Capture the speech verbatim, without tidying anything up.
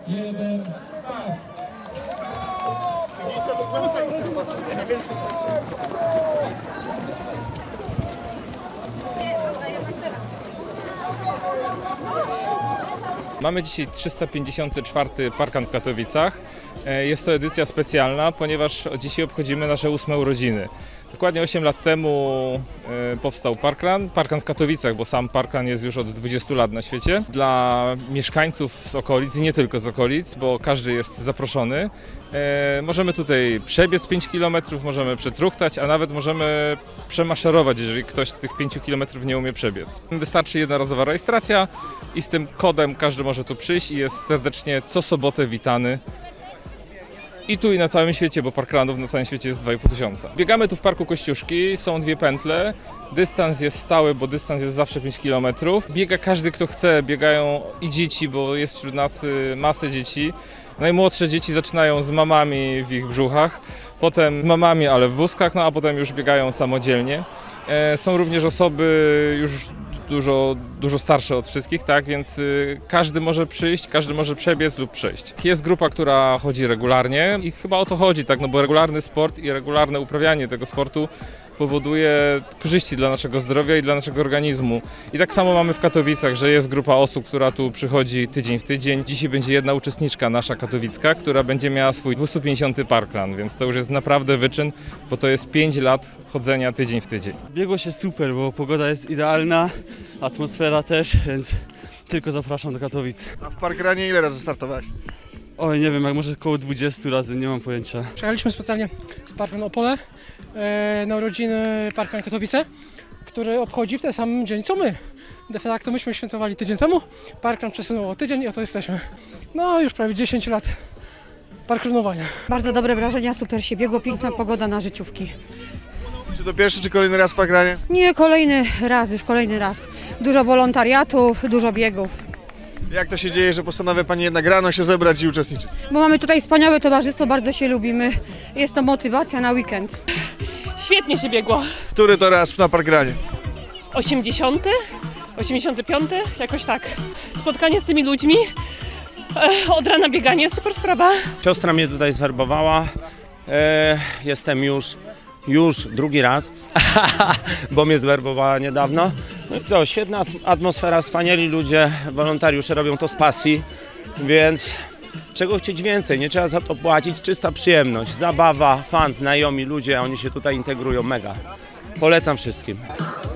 jeden, start! Mamy dzisiaj trzysta pięćdziesiąty czwarty Parkrun w Katowicach. Jest to edycja specjalna, ponieważ dzisiaj obchodzimy nasze ósme urodziny. Dokładnie osiem lat temu powstał Parkrun, Parkrun w Katowicach, bo sam Parkrun jest już od dwudziestu lat na świecie. Dla mieszkańców z okolic i nie tylko z okolic, bo każdy jest zaproszony. Możemy tutaj przebiec pięć kilometrów, możemy przetruchtać, a nawet możemy przemaszerować, jeżeli ktoś tych pięciu kilometrów nie umie przebiec. Wystarczy jednorazowa rejestracja i z tym kodem każdy może tu przyjść i jest serdecznie co sobotę witany. I tu i na całym świecie, bo parkrunów na całym świecie jest dwa i pół tysiąca. Biegamy tu w Parku Kościuszki, są dwie pętle, dystans jest stały, bo dystans jest zawsze pięć kilometrów. Biega każdy, kto chce, biegają i dzieci, bo jest wśród nas masę dzieci. Najmłodsze dzieci zaczynają z mamami w ich brzuchach, potem mamami, ale w wózkach, no a potem już biegają samodzielnie. Są również osoby już dużo, dużo starsze od wszystkich, tak, więc każdy może przyjść, każdy może przebiec lub przejść. Jest grupa, która chodzi regularnie i chyba o to chodzi, tak, no bo regularny sport i regularne uprawianie tego sportu powoduje korzyści dla naszego zdrowia i dla naszego organizmu. I tak samo mamy w Katowicach, że jest grupa osób, która tu przychodzi tydzień w tydzień. Dzisiaj będzie jedna uczestniczka nasza katowicka, która będzie miała swój dwieście pięćdziesiąty parkrun, więc to już jest naprawdę wyczyn, bo to jest pięć lat chodzenia tydzień w tydzień. Biegłość jest super, bo pogoda jest idealna, atmosfera też, więc tylko zapraszam do Katowic. A w parkrunie ile razy startowałeś? Oj, nie wiem, jak może około dwudziestu razy, nie mam pojęcia. Przyjechaliśmy specjalnie z Parkrun Opole e, na urodziny Parkrun Katowice, który obchodzi w ten sam dzień co my. De facto myśmy świętowali tydzień temu, Parkrun przesunął o tydzień i oto jesteśmy. No już prawie dziesięć lat parkrunowania. Bardzo dobre wrażenia, super się biegło, piękna pogoda na życiówki. Czy to pierwszy, czy kolejny raz w parkrunie? Nie, kolejny raz, już kolejny raz. Dużo wolontariatów, dużo biegów. Jak to się dzieje, że postanawia Pani jednak rano się zebrać i uczestniczyć? Bo mamy tutaj wspaniałe towarzystwo, bardzo się lubimy. Jest to motywacja na weekend. Świetnie się biegło. Który to raz na parkrunie? osiemdziesiąty? osiemdziesiąty piąty? Jakoś tak. Spotkanie z tymi ludźmi, od rana bieganie, super sprawa. Siostra mnie tutaj zwerbowała. E, jestem już, już drugi raz, bo mnie zwerbowała niedawno. No i co, świetna atmosfera, wspaniali ludzie, wolontariusze robią to z pasji, więc czego chcieć więcej, nie trzeba za to płacić, czysta przyjemność, zabawa, fan, znajomi ludzie, oni się tutaj integrują mega. Polecam wszystkim.